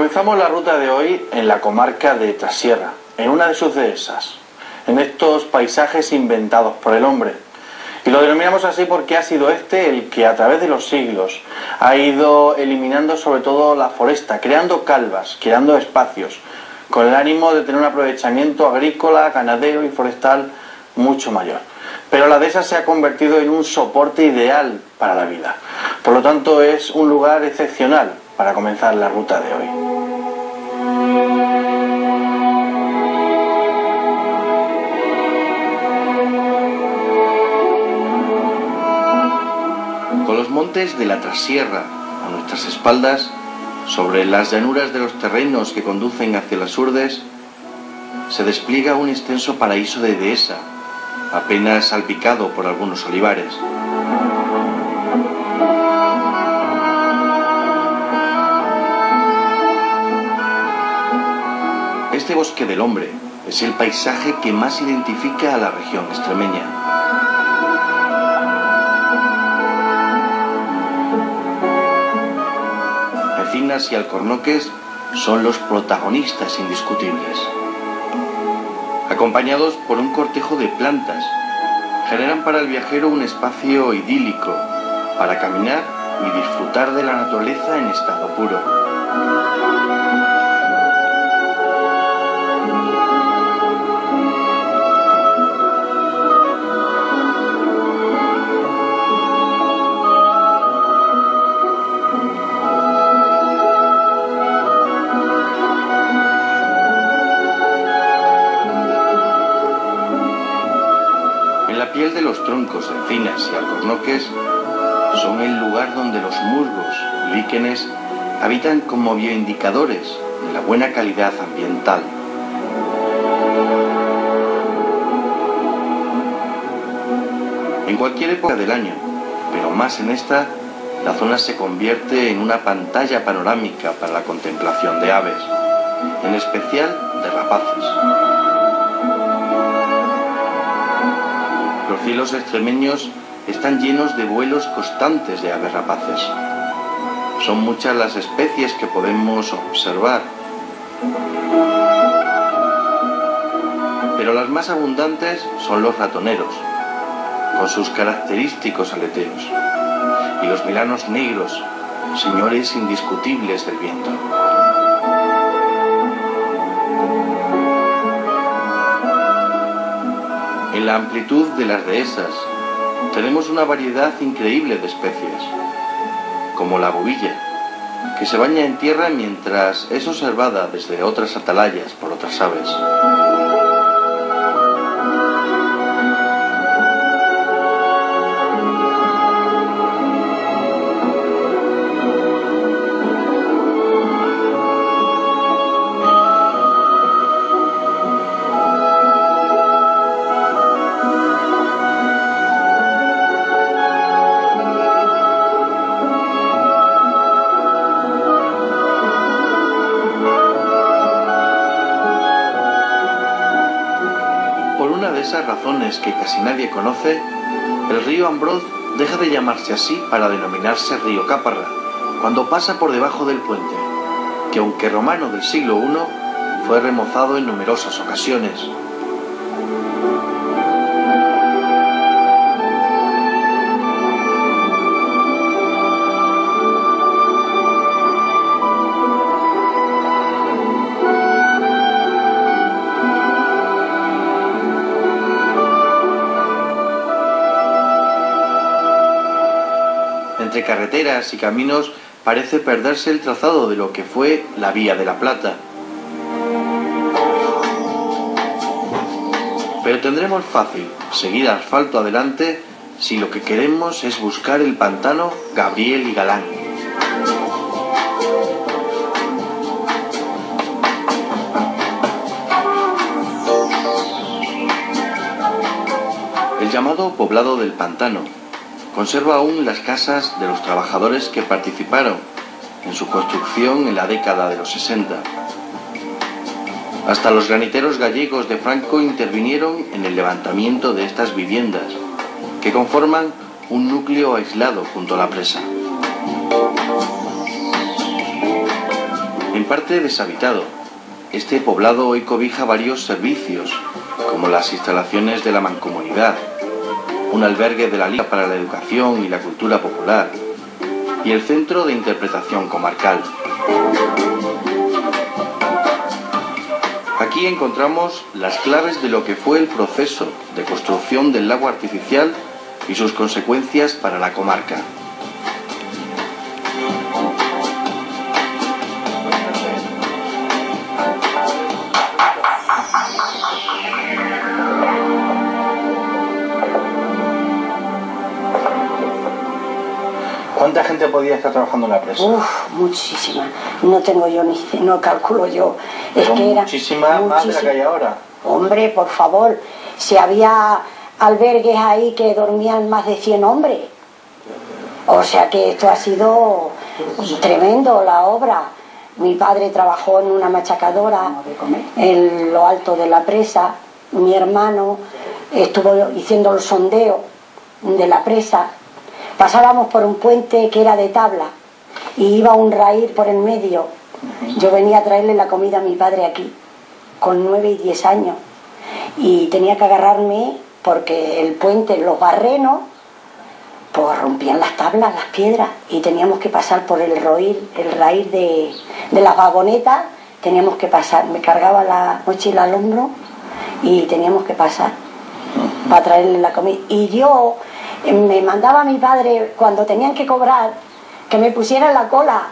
Comenzamos la ruta de hoy en la comarca de Trasierra, en una de sus dehesas, en estos paisajes inventados por el hombre. Y lo denominamos así porque ha sido este el que a través de los siglos ha ido eliminando sobre todo la foresta, creando calvas, creando espacios, con el ánimo de tener un aprovechamiento agrícola, ganadero y forestal mucho mayor. Pero la dehesa se ha convertido en un soporte ideal para la vida. Por lo tanto, es un lugar excepcional para comenzar la ruta de hoy. Con los montes de la Trasierra a nuestras espaldas, sobre las llanuras de los terrenos que conducen hacia las Urdes, se despliega un extenso paraíso de dehesa, apenas salpicado por algunos olivares. Este bosque del hombre es el paisaje que más identifica a la región extremeña. Encinas y alcornoques son los protagonistas indiscutibles. Acompañados por un cortejo de plantas, generan para el viajero un espacio idílico para caminar y disfrutar de la naturaleza en estado puro. La piel de los troncos de encinas y alcornoques son el lugar donde los musgos y líquenes habitan como bioindicadores de la buena calidad ambiental. En cualquier época del año, pero más en esta, la zona se convierte en una pantalla panorámica para la contemplación de aves, en especial de rapaces. Los cielos extremeños están llenos de vuelos constantes de aves rapaces. Son muchas las especies que podemos observar, pero las más abundantes son los ratoneros, con sus característicos aleteos, y los milanos negros, señores indiscutibles del viento. En la amplitud de las dehesas tenemos una variedad increíble de especies, como la bubilla, que se baña en tierra mientras es observada desde otras atalayas por otras aves. Por una de esas razones que casi nadie conoce, el río Ambroz deja de llamarse así para denominarse río Caparra, cuando pasa por debajo del puente, que aunque romano del siglo I, fue remozado en numerosas ocasiones. Entre carreteras y caminos parece perderse el trazado de lo que fue la Vía de la Plata. Pero tendremos fácil seguir asfalto adelante si lo que queremos es buscar el pantano Gabriel y Galán. El llamado poblado del pantano conserva aún las casas de los trabajadores que participaron en su construcción en la década de los 60. Hasta los graniteros gallegos de Franco intervinieron en el levantamiento de estas viviendas, que conforman un núcleo aislado junto a la presa. En parte deshabitado. Este poblado hoy cobija varios servicios, como las instalaciones de la Mancomunidad, un albergue de la Liga para la Educación y la Cultura Popular y el Centro de Interpretación Comarcal. Aquí encontramos las claves de lo que fue el proceso de construcción del lago artificial y sus consecuencias para la comarca. ¿Cuánta gente podía estar trabajando en la presa? Uf, muchísima. No tengo yo no calculo yo. Es que era muchísima más de la que hay ahora. Hombre, por favor, si había albergues ahí que dormían más de 100 hombres. O sea que esto ha sido tremendo, la obra. Mi padre trabajó en una machacadora en lo alto de la presa. Mi hermano estuvo haciendo el sondeo de la presa. Pasábamos por un puente que era de tabla y iba un raíz por el medio. Yo venía a traerle la comida a mi padre aquí, con 9 y 10 años. Y tenía que agarrarme porque el puente, los barrenos, pues rompían las tablas, las piedras. Y teníamos que pasar por el raíz de las vagonetas. Teníamos que pasar. Me cargaba la mochila al hombro y teníamos que pasar para traerle la comida. Y yo... me mandaba a mi padre, cuando tenían que cobrar, que me pusiera en la cola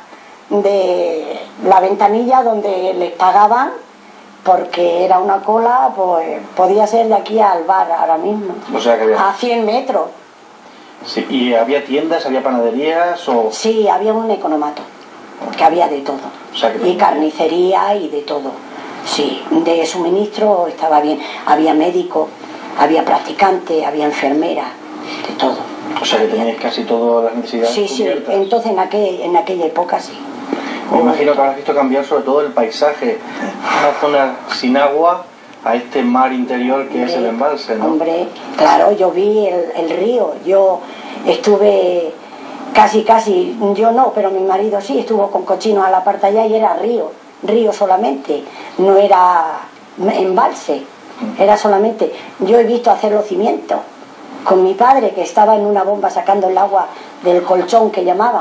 de la ventanilla donde les pagaban, porque era una cola, pues podía ser de aquí al bar ahora mismo, o sea que había... a 100 metros. Sí, ¿y había tiendas, había panaderías o...? Sí, había un economato, porque había de todo, o sea que... y carnicería y de todo. Sí, de suministro estaba bien, había médico, había practicante, había enfermera, de todo. O sea que teníais casi todas las necesidades cubiertas. Sí, entonces en aquella época sí. Me imagino que habrás visto cambiar sobre todo el paisaje, una zona sin agua a este mar interior que es el embalse, ¿no? Hombre, claro, yo vi el río, yo estuve casi, yo no, pero mi marido sí, estuvo con cochinos a la parte allá y era río solamente, no era embalse, era solamente, yo he visto hacer los cimientos con mi padre, que estaba en una bomba sacando el agua del colchón que llamaban.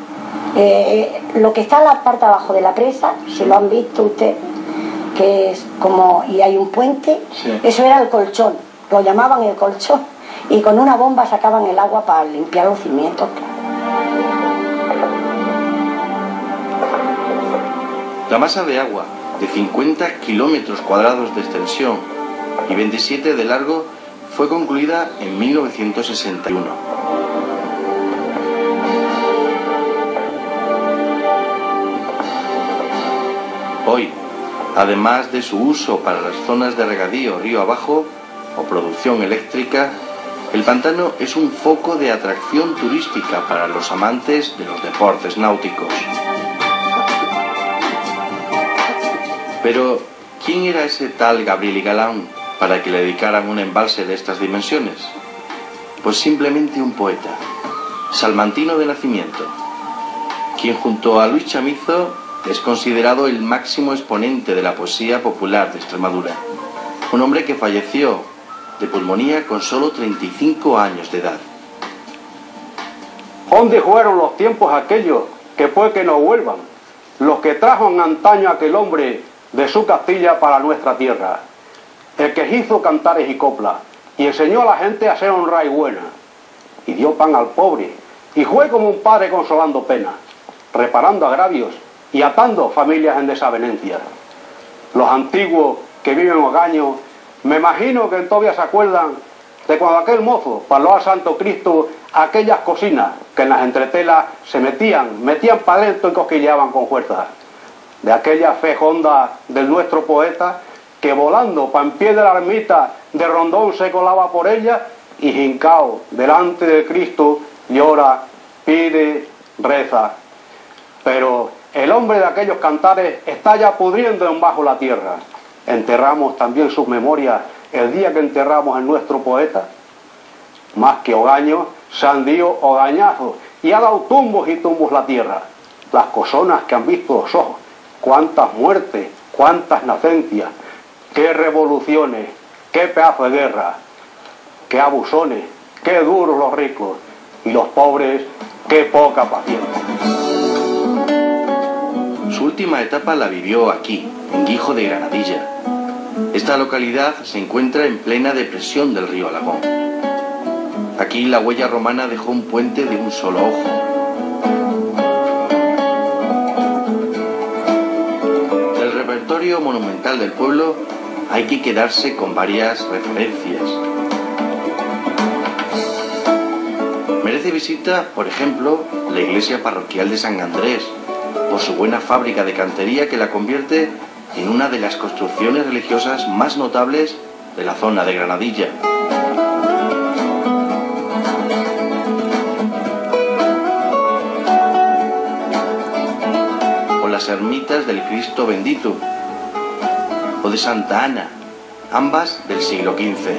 Lo que está en la parte abajo de la presa, si lo han visto usted, que es como, y hay un puente, sí. Eso era el colchón, lo llamaban el colchón, y con una bomba sacaban el agua para limpiar los cimientos. La masa de agua, de 50 kilómetros cuadrados de extensión y 27 de largo, fue concluida en 1961. Hoy, además de su uso para las zonas de regadío río abajo o producción eléctrica, el pantano es un foco de atracción turística para los amantes de los deportes náuticos. Pero, ¿quién era ese tal Gabriel y Galán para que le dedicaran un embalse de estas dimensiones? Pues simplemente un poeta, salmantino de nacimiento, quien junto a Luis Chamizo es considerado el máximo exponente de la poesía popular de Extremadura. Un hombre que falleció de pulmonía con solo 35 años de edad. ¿Dónde fueron los tiempos aquellos que fue que no vuelvan? Los que trajo en antaño aquel hombre de su Castilla para nuestra tierra. El que hizo cantares y coplas, y enseñó a la gente a ser honrada y buena, y dio pan al pobre, y fue como un padre consolando penas, reparando agravios y atando familias en desavenencias. Los antiguos que viven en Ogaño, me imagino que todavía se acuerdan de cuando aquel mozo parló al Santo Cristo aquellas cocinas que en las entretelas se metían para adentro y cosquilleaban con fuerza. De aquella fe honda del nuestro poeta, que volando pa' en pie de la ermita de Rondón se colaba por ella y hincao delante de Cristo llora, pide, reza. Pero el hombre de aquellos cantares está ya pudriendo en bajo la tierra. Enterramos también sus memorias el día que enterramos en nuestro poeta. Más que Ogaño, se han dio ogañazos y ha dado tumbos y tumbos la tierra. Las cosonas que han visto los ojos cuántas muertes, cuántas nacencias, qué revoluciones, qué pedazo de guerra, qué abusones, qué duros los ricos y los pobres, qué poca paciencia. Su última etapa la vivió aquí, en Guijo de Granadilla. Esta localidad se encuentra en plena depresión del río Alagón. Aquí la huella romana dejó un puente de un solo ojo. Del repertorio monumental del pueblo hay que quedarse con varias referencias. Merece visita, por ejemplo, la iglesia parroquial de San Andrés, por su buena fábrica de cantería que la convierte en una de las construcciones religiosas más notables de la zona de Granadilla. O las ermitas del Cristo Bendito, o de Santa Ana, ambas del siglo XV.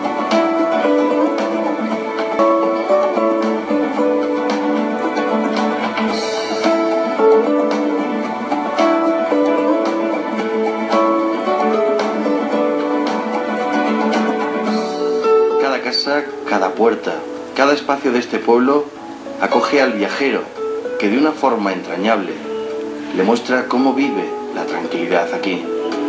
Cada puerta, cada espacio de este pueblo acoge al viajero que de una forma entrañable le muestra cómo vive la tranquilidad aquí.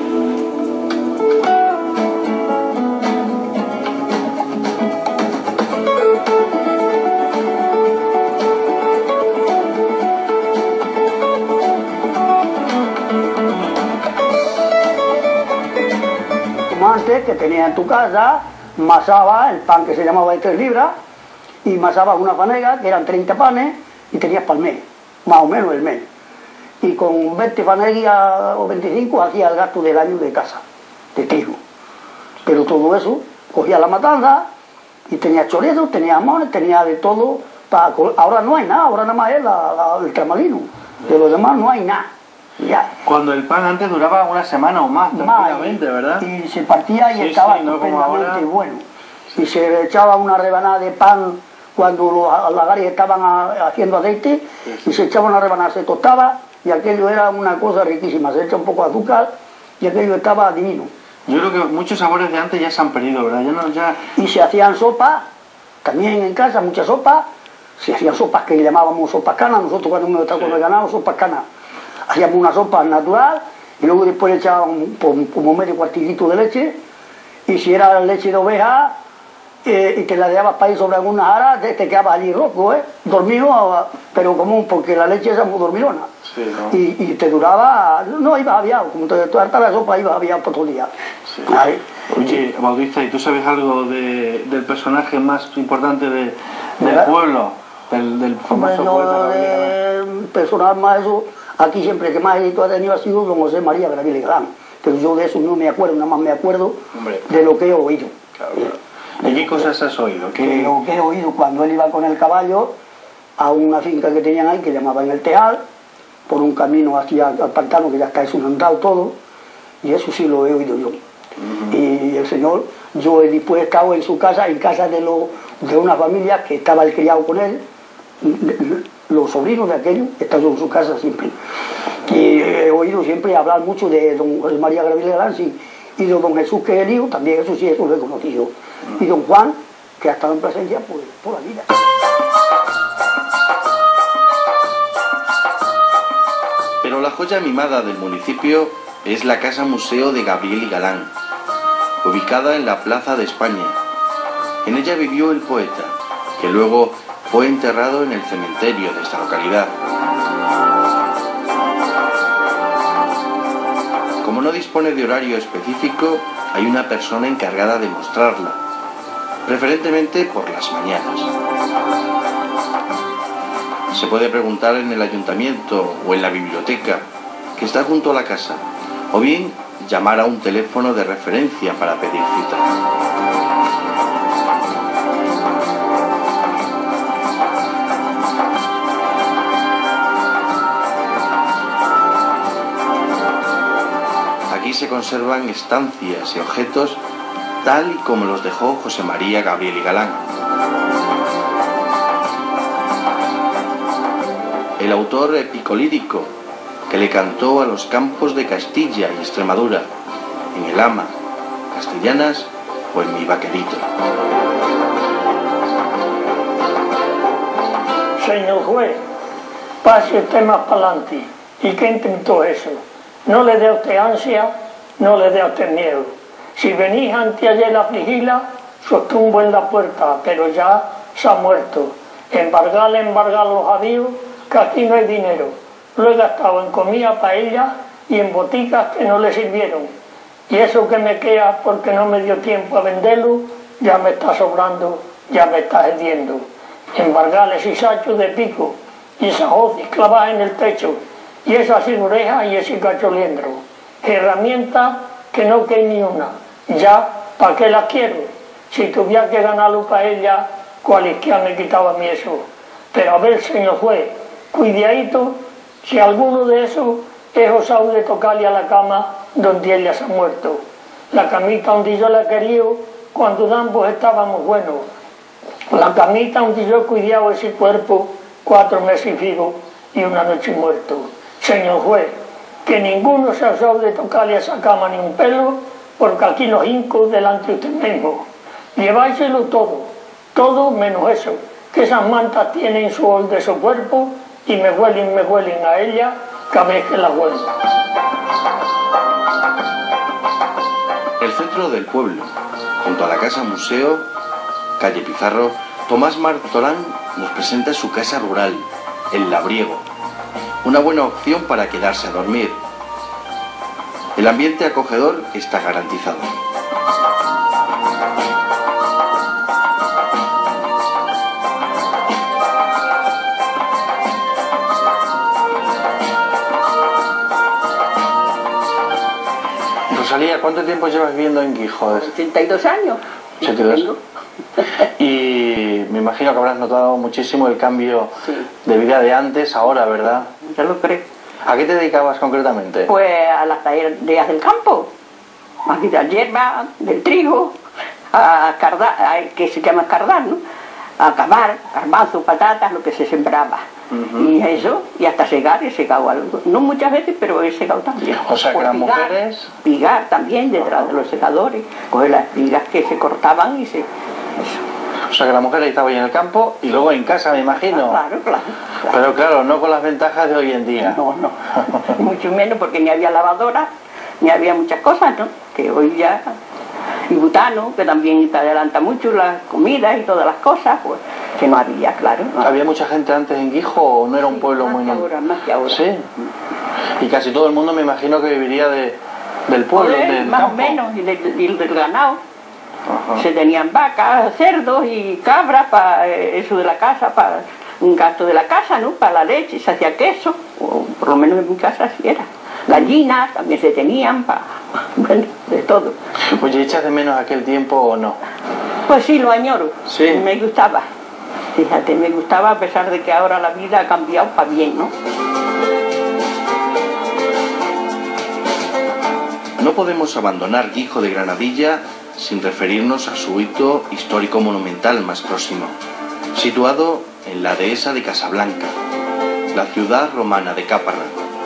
Como antes, que tenía en tu casa, masaba el pan que se llamaba de 3 libras y masaba una fanega que eran 30 panes y tenías para el mes, más o menos el mes. Y con 20 fanegas o 25 hacía el gasto del año de casa, de trigo. Pero todo eso, cogía la matanza y tenía chorizo, tenía jamones, tenía de todo. Ahora no hay nada, ahora nada más es el tramalino. De los demás no hay nada. Ya. Cuando el pan antes duraba una semana o más, tranquilamente, ¿verdad? Y se partía y estaba estupendamente bueno. Y se le echaba una rebanada de pan cuando los lagares estaban haciendo aceite, y se echaba una rebanada, se tostaba, y aquello era una cosa riquísima. Se echa un poco de azúcar y aquello estaba divino. Yo creo que muchos sabores de antes ya se han perdido, ¿verdad? Y se hacían sopas, también en casa, muchas sopas. Se hacían sopas que llamábamos sopas canas. Nosotros cuando ganábamos sopas canas, hacíamos una sopa natural y luego después le echábamos como medio cuartillito de leche, y si era leche de oveja y te la dejabas para ir sobre alguna jara, te quedabas allí rojo, dormido, pero común, porque la leche esa es muy dormilona. Sí, ¿no? Y te duraba, no ibas aviado, como te harta la sopa ibas aviado por todo el día. Sí. Oye, Bautista, ¿y tú sabes algo del personaje más importante del pueblo? Del famoso poeta El personaje más eso, aquí siempre que más éxito ha tenido ha sido don José María Gabriel y Galán, pero yo de eso no me acuerdo, nada más me acuerdo de lo que he oído. Claro. ¿De qué cosas has oído? Lo que he oído cuando él iba con el caballo a una finca que tenían ahí que llamaban El Teal, por un camino hacia al pantano que ya está inundado todo, y eso sí lo he oído yo. Y el señor, yo después he estado en su casa, en casa de una familia que estaba el criado con él, los sobrinos de aquello, estaban en su casa siempre. Y he oído siempre hablar mucho de don José María Gabriel Galán, sí, y de don Jesús, que es el hijo, también eso sí, eso lo he conocido. Y don Juan, que ha estado en presencia por la vida. Pero la joya mimada del municipio es la Casa Museo de Gabriel y Galán, ubicada en la Plaza de España. En ella vivió el poeta, que luego fue enterrado en el cementerio de esta localidad. Como no dispone de horario específico, hay una persona encargada de mostrarla, preferentemente por las mañanas. Se puede preguntar en el ayuntamiento o en la biblioteca, que está junto a la casa, o bien llamar a un teléfono de referencia para pedir cita. Aquí se conservan estancias y objetos tal y como los dejó José María Gabriel y Galán. El autor epicolírico que le cantó a los campos de Castilla y Extremadura, en el ama, castellanas o en mi vaquerito. Señor juez, pase usted más para adelante. ¿Y qué intentó eso? No le dé a usted ansia, no le dé a usted miedo. Si venís anteayer a afligirla, tumbo en la puerta, pero ya se ha muerto. Embargar los avíos, que aquí no hay dinero. Lo he gastado en comida para ella y en boticas que no le sirvieron. Y eso que me queda porque no me dio tiempo a venderlo, ya me está sobrando, ya me está cediendo. Embargarles y sachos de pico, y esas hoces clavadas en el techo, y esas sin orejas y ese cacholiendro. Herramientas que no queda ni una. Ya, ¿para qué las quiero? Si tuviera que ganarlo para ella, cualquiera me quitaba a mí eso. Pero a ver, señor juez, cuidadito, si alguno de esos es osado de tocarle a la cama donde ella se ha muerto. La camita donde yo la he querido, cuando ambos estábamos buenos. La camita donde yo he cuidado ese cuerpo 4 meses vivo y una noche muerto. Señor juez, que ninguno se ha osado de tocarle a esa cama ni un pelo, porque aquí los hinco delante de usted mismo. Lleváiselo todo, todo menos eso, que esas mantas tienen su olor de su cuerpo y me huelen a ella cada vez que la huelo. El centro del pueblo, junto a la casa museo, calle Pizarro, Tomás Martorán nos presenta su casa rural, el Labriego, una buena opción para quedarse a dormir. El ambiente acogedor está garantizado. Rosalía, ¿cuánto tiempo llevas viviendo en Guijones? 82 años. 82. Y me imagino que habrás notado muchísimo el cambio de vida de antes, ahora, ¿verdad? Ya lo creo. ¿A qué te dedicabas concretamente? Pues a las tareas del campo, a quitar hierba, del trigo, a escardar, que se llama escardar, ¿no? A cavar, garbanzos, patatas, lo que se sembraba. Y eso, y hasta segar, he segado algo. No muchas veces, pero he segado también. O sea, que las mujeres... Pigar también detrás de los segadores, coger las espigas que se cortaban y se... Eso. O sea, que la mujer estaba ahí en el campo y luego en casa, me imagino. Claro. Pero claro, no con las ventajas de hoy en día. No, mucho menos porque ni había lavadora, ni había muchas cosas, ¿no? Que hoy ya... Y butano, que también te adelanta mucho las comidas y todas las cosas, pues que no había, claro. No. ¿Había mucha gente antes en Guijo o no era un pueblo muy normal? Más que ahora. Sí. Y casi todo el mundo me imagino que viviría del pueblo, del más campo. o menos, y del ganado. Ajá. Se tenían vacas, cerdos y cabras para eso de la casa, para un gasto de la casa, ¿no? Para la leche, se hacía queso, o por lo menos en mi casa así era. Gallinas también se tenían, bueno, de todo. Oye, ¿echas de menos aquel tiempo o no? Pues sí, lo añoro. Sí. Me gustaba. Fíjate, me gustaba a pesar de que ahora la vida ha cambiado para bien, ¿no? No podemos abandonar Guijo de Granadilla sin referirnos a su hito histórico monumental más próximo, situado en la dehesa de Casablanca, la ciudad romana de Caparra.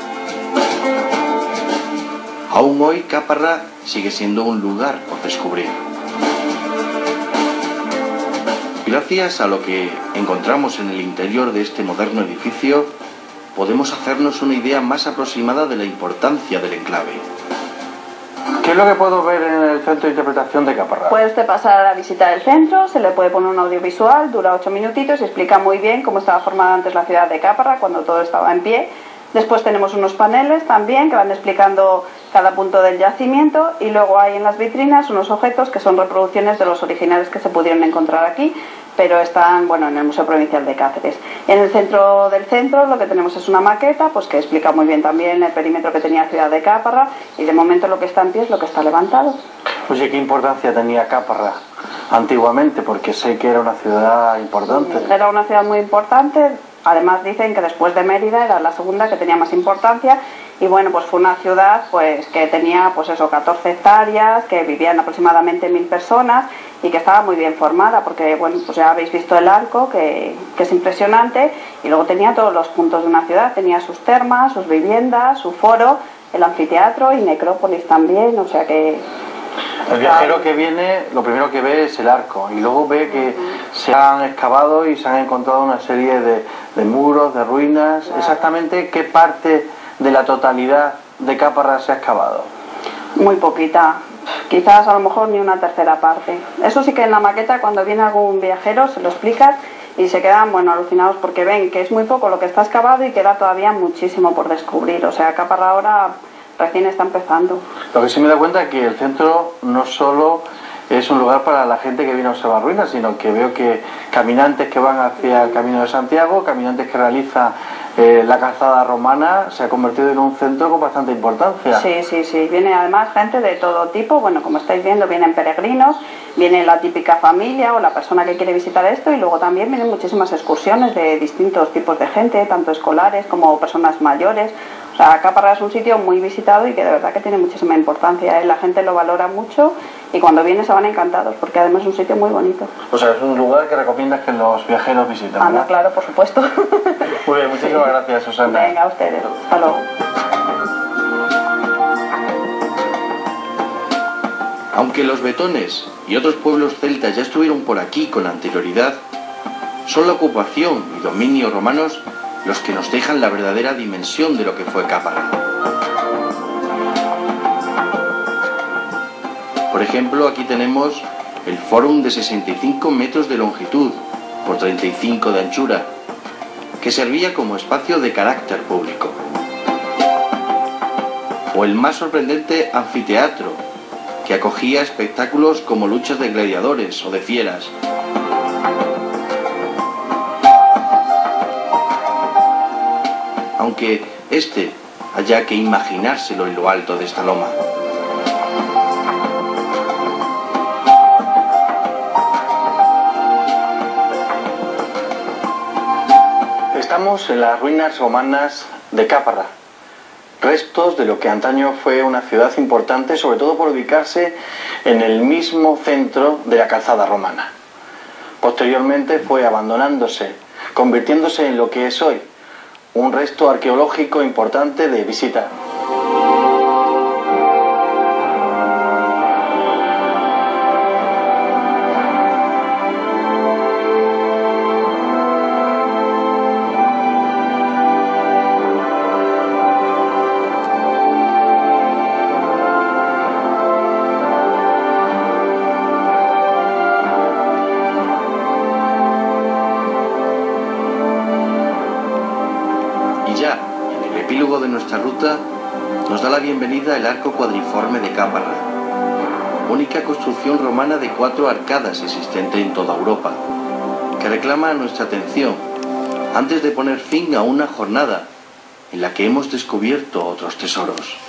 Aún hoy Caparra sigue siendo un lugar por descubrir. Gracias a lo que encontramos en el interior de este moderno edificio, podemos hacernos una idea más aproximada de la importancia del enclave. ¿Qué es lo que puedo ver en el centro de interpretación de Caparra? Puede usted pasar a la visita del centro, se le puede poner un audiovisual, dura 8 minutitos y explica muy bien cómo estaba formada antes la ciudad de Caparra, cuando todo estaba en pie. Después tenemos unos paneles también que van explicando cada punto del yacimiento y luego hay en las vitrinas unos objetos que son reproducciones de los originales que se pudieron encontrar aquí, pero están, bueno, en el Museo Provincial de Cáceres. En el centro del centro lo que tenemos es una maqueta pues que explica muy bien también el perímetro que tenía la ciudad de Caparra y de momento lo que está en pie es lo que está levantado. Oye, ¿qué importancia tenía Caparra antiguamente? Porque sé que era una ciudad importante. Era una ciudad muy importante. Además dicen que después de Mérida era la segunda que tenía más importancia y bueno, pues fue una ciudad pues que tenía pues eso, 14 hectáreas, que vivían aproximadamente 1000 personas y que estaba muy bien formada, porque bueno, pues ya habéis visto el arco, que es impresionante, y luego tenía todos los puntos de una ciudad, tenía sus termas, sus viviendas, su foro, el anfiteatro y necrópolis también, o sea que... El viajero que viene, lo primero que ve es el arco, y luego ve que se han excavado y se han encontrado una serie de muros, de ruinas. Claro. Exactamente, ¿qué parte de la totalidad de Caparra se ha excavado? Muy poquita, quizás a lo mejor ni una tercera parte. Eso sí que en la maqueta, cuando viene algún viajero, se lo explicas y se quedan, bueno, alucinados porque ven que es muy poco lo que está excavado y queda todavía muchísimo por descubrir. O sea, Caparra ahora recién está empezando. Lo que sí me da cuenta es que el centro no solo es un lugar para la gente que viene a observar ruinas, sino que veo que caminantes que van hacia el Camino de Santiago, caminantes que realizan la calzada romana, se ha convertido en un centro con bastante importancia. Sí, sí, sí. Viene además gente de todo tipo. Bueno, como estáis viendo, vienen peregrinos, viene la típica familia o la persona que quiere visitar esto, y luego también vienen muchísimas excursiones de distintos tipos de gente, tanto escolares como personas mayores. O sea, Caparra es un sitio muy visitado y que de verdad que tiene muchísima importancia, ¿eh? La gente lo valora mucho y cuando viene se van encantados porque además es un sitio muy bonito. O sea, es un lugar que recomiendas que los viajeros visiten, Ah, ¿verdad? no, claro, por supuesto. Muy bien, muchísimas gracias, Susana. Venga, a ustedes. Hasta luego. Aunque los betones y otros pueblos celtas ya estuvieron por aquí con anterioridad, son la ocupación y dominio romanos los que nos dejan la verdadera dimensión de lo que fue Caparra. Por ejemplo, aquí tenemos el fórum de 65 metros de longitud por 35 de anchura, que servía como espacio de carácter público. O el más sorprendente anfiteatro, que acogía espectáculos como luchas de gladiadores o de fieras. Aunque haya que imaginárselo en lo alto de esta loma. Estamos en las ruinas romanas de Caparra, restos de lo que antaño fue una ciudad importante, sobre todo por ubicarse en el mismo centro de la calzada romana. Posteriormente fue abandonándose, convirtiéndose en lo que es hoy, un resto arqueológico importante de visitar. De nuestra ruta nos da la bienvenida el arco cuadriforme de Caparra, única construcción romana de 4 arcadas existente en toda Europa, que reclama nuestra atención antes de poner fin a una jornada en la que hemos descubierto otros tesoros.